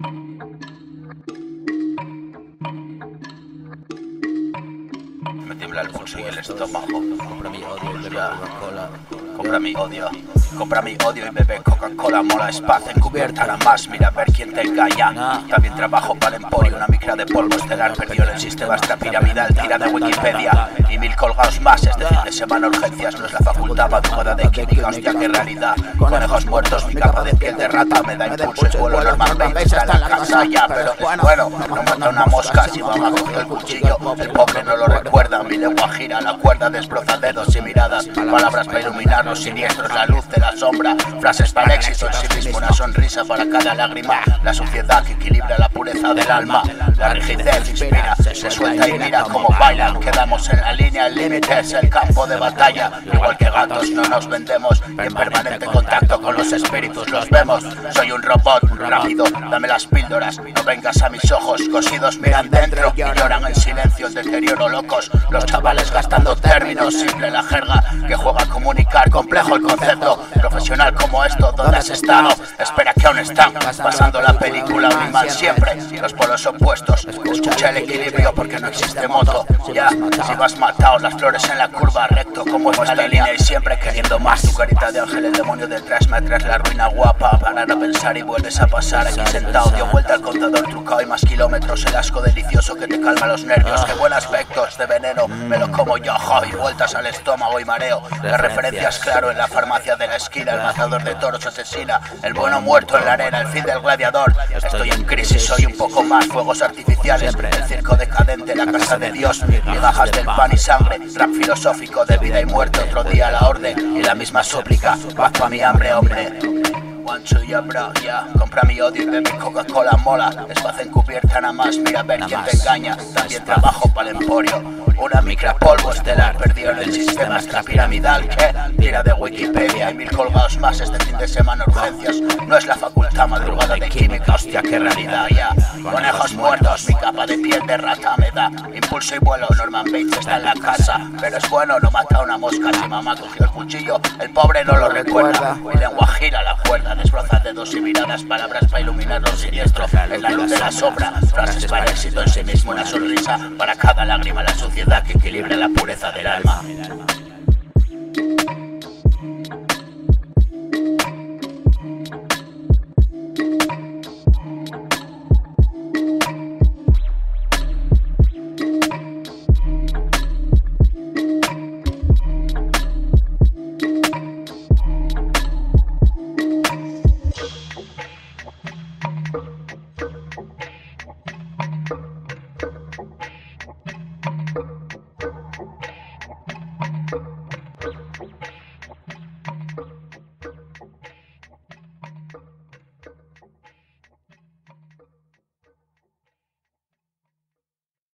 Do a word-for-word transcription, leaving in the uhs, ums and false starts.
Me tiembla el pulso y el estómago. Compra mi odio y bebe Coca-Cola. Compra mi odio, compra mi odio y bebe Coca-Cola. Mola espacio encubierta nada más, mira a ver quién te engaña. También trabajo para el Emporio, una micra de polvo estelar perdió en el sistema extrapiramidal. Tira de Wikipedia y mil colgados más. Este fin de semana urgencias no es la facultad madrugada de química. Hostia, qué realidad. Conejos muertos, mi capa de piel de rata me da impulso y vuelo. Normalmente está en la casa ya, pero es bueno. No mata una mosca si mamá cogió el cuchillo. El pobre no lo recuerda, mi lengua gira, la cuerda desbroza dedos y miradas. Palabras para iluminar los siniestros, la luz de la sombra. Frases para el éxito en sí mismo, una sonrisa para cada lágrima. La suciedad que equilibra la pureza del alma. La rigidez inspira, se suelta y mira cómo bailan. Quedamos en la línea, el límite es el campo de batalla. Igual que gatos no nos vendemos y en permanente contacto con los espíritus los vemos. Soy un robot rápido, dame las píldoras. No vengas a mis ojos, cosidos miran dentro y lloran en silencio el deterioro locos. Los chavales gastando términos, simple la jerga que juega a comunicar, complejo el concepto. Profesional como esto, ¿dónde has estado? Espera que aún están pasando la película, un imán siempre. Los polos opuestos, escucha el equilibrio porque no existe moto. Ya, si vas matado, las flores en la curva, recto como esta línea y siempre queriendo más. Tu carita de ángel, el demonio detrás, me atrás la ruina guapa. Parar a pensar y vuelves a pasar aquí sentado. Dio vuelta al contador trucado y más kilómetros. El asco delicioso que te calma los nervios. Qué buen aspecto, este veneno me lo como yo, jo, y vueltas al estómago y mareo. La referencia es claro en la farmacia de la esquina. El matador de toros asesina, el bueno muerto en la arena, el fin del gladiador. Estoy en crisis, soy un poco más, fuegos artificiales. El circo decadente, la casa de Dios. Migajas del pan y sangre, rap filosófico de vida y muerte. Otro día la orden y la misma súplica. Paz pa' mi hambre, hombre. One, two, yeah, bro, yeah. Compra mi odio y bebe Coca-Cola, mola. Espacio encubierta nada más, mira a ver quién te engaña. También trabajo para el Emporio. Una micra polvo estelar perdido en el sistema extrapiramidal que tira de Wikipedia y mil colgados más este fin de semana urgencias. No es la facultad madrugada de química, hostia, qué realidad, ya. Conejos muertos, mi capa de piel de rata me da impulso y vuelo. Norman Bates está en la casa, pero es bueno, no mata a una mosca. Si mamá cogió el cuchillo, el pobre no lo recuerda. Mi lengua gira la cuerda, desbroza dedos y miradas. Palabras para iluminar lo siniestro en la luz de la sombra. Frases para el éxito en sí mismo, una sonrisa para cada lágrima. La suciedad que equilibra la pureza del alma.